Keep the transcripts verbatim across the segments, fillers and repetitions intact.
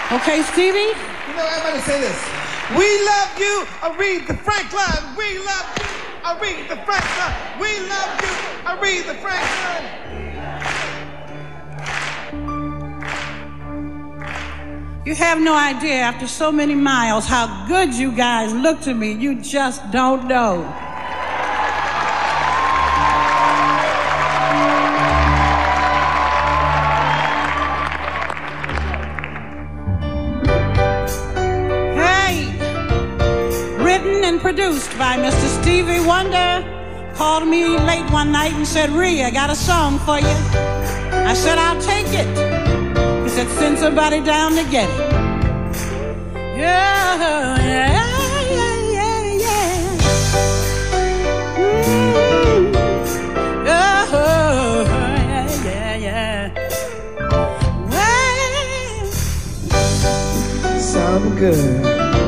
Okay, Stevie? You know, everybody say this. We love you, Aretha Franklin. We love you, Aretha Franklin. We love you, Aretha Franklin. You have no idea, after so many miles, how good you guys look to me. You just don't know. Produced by Mister Stevie Wonder, called me late one night and said, Ree, I got a song for you. I said, I'll take it. He said, send somebody down to get it. Yeah, yeah, yeah, yeah, yeah. Mm. Oh, yeah, yeah, yeah. Well, sound good.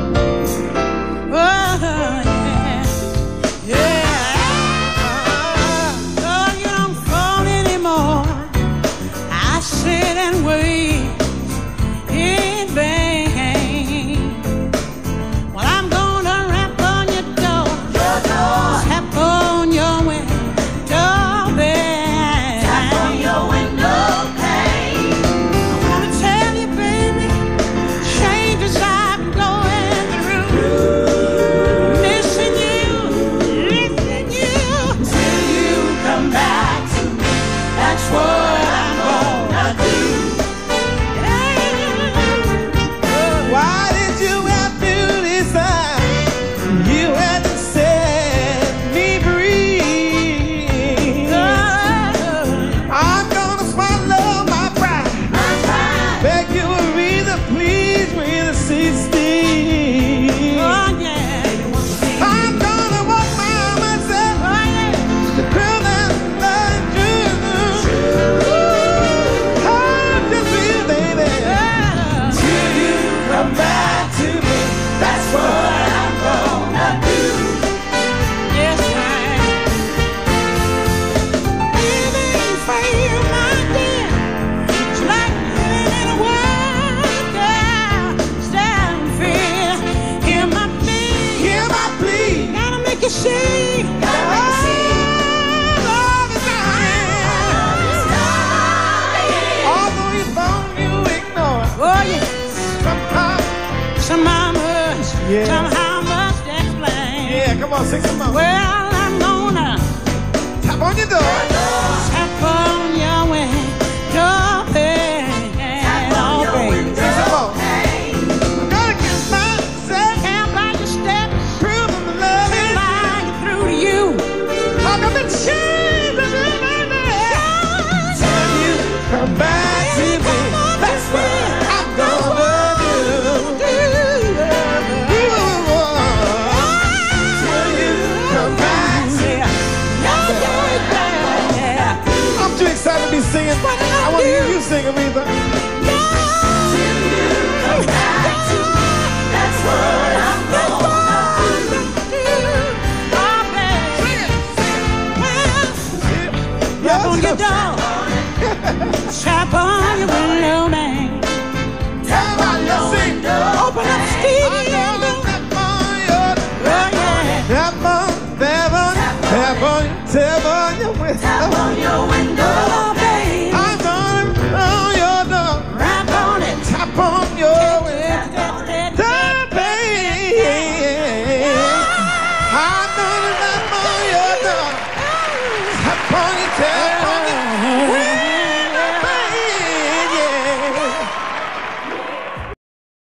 Yeah. Somehow must explain. Yeah, come on, sing some more. Well, I'm gonna tap on your door. Tap on your window pane. Tap on your window. Sing some more. I'm gonna get myself. Count by your steps. Prove the love is lying through to you. Talk about the change of your mind. Tell you come back to me.